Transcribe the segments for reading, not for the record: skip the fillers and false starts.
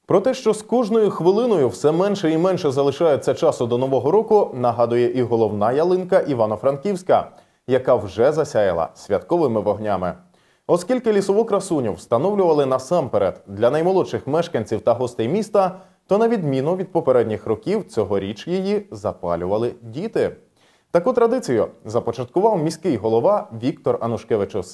Про те, що з кожною хвилиною все менше і менше залишається часу до Нового року, нагадує і головна ялинка Івано-Франківська, яка вже засяяла святковими вогнями. Оскільки лісову красуню встановлювали насамперед для наймолодших мешканців та гостей міста, то на відміну від попередніх років цьогоріч її запалювали діти. Таку традицію започаткував міський голова Віктор Анушкевичус.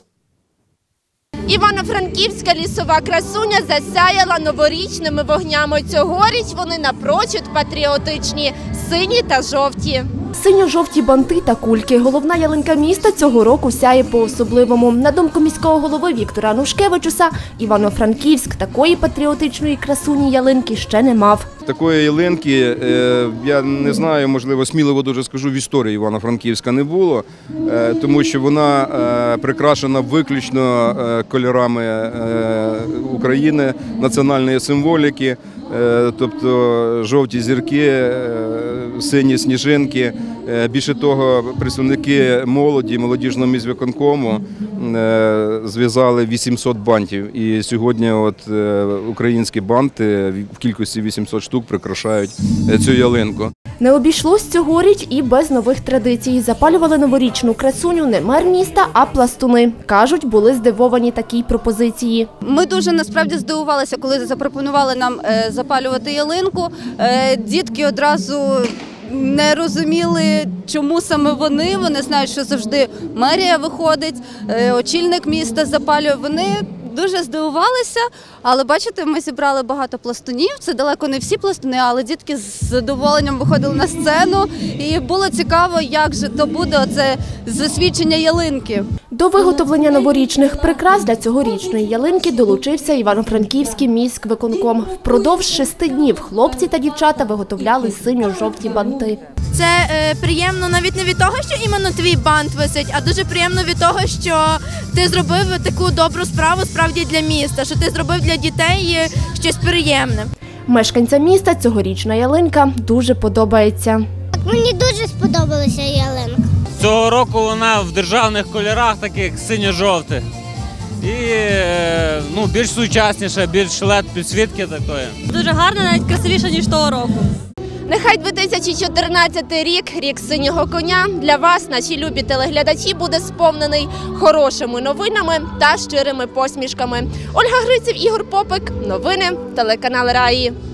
Івано-Франківська лісова красуня засяяла новорічними вогнями. Цьогоріч вони напрочуд патріотичні – сині та жовті. Синьо-жовті банти та кульки. Головна ялинка міста цього року сяє по-особливому. На думку міського голови Віктора Анушкевичуса, Івано-Франківськ такої патріотичної красуні ялинки ще не мав. Такої ялинки, я не знаю, можливо, сміливо дуже скажу, в історії Івано-Франківська не було, тому що вона прикрашена виключно кольорами України, національної символіки, тобто жовті зірки, сині сніжинки. Більше того, представники молоді, молодіжного міськвиконкому зв'язали 800 бантів. І сьогодні українські банти в кількості 800 штук прикрашають цю ялинку. Не обійшлось цьогоріч і без нових традицій. Запалювали новорічну красуню не мер міста, а пластуни. Кажуть, були здивовані такій пропозиції. Ми дуже насправді здивувалися, коли запропонували нам запалювати ялинку. Дітки одразу не розуміли, чому саме вони. Вони знають, що завжди мерія виходить, очільник міста запалює. Вони дуже здивувалися, але бачите, ми зібрали багато пластунів. Це далеко не всі пластуни, але дітки з задоволенням виходили на сцену. І було цікаво, як же то буде оце засвідчення ялинки. До виготовлення новорічних прикрас для цьогорічної ялинки долучився Івано-Франківський міськвиконком. Впродовж 6 днів хлопці та дівчата виготовляли синьо-жовті банти. Це приємно навіть не від того, що іменно твій бант висить, а дуже приємно від того, що ти зробив таку добру справу справді для міста, що ти зробив для дітей щось приємне. Мешканцям міста цьогорічна ялинка дуже подобається. Мені дуже сподобалася ялинка. Цього року вона в державних кольорах, таких синьо-жовтих. І більш сучасніша, більш LED-підсвітки такої. Дуже гарна, навіть красивіша, ніж того року. Нехай 2014 рік, рік синього коня, для вас, наші любі телеглядачі, буде сповнений хорошими новинами та щирими посмішками. Ольга Гриців, Ігор Попик. Новини телеканал Раї.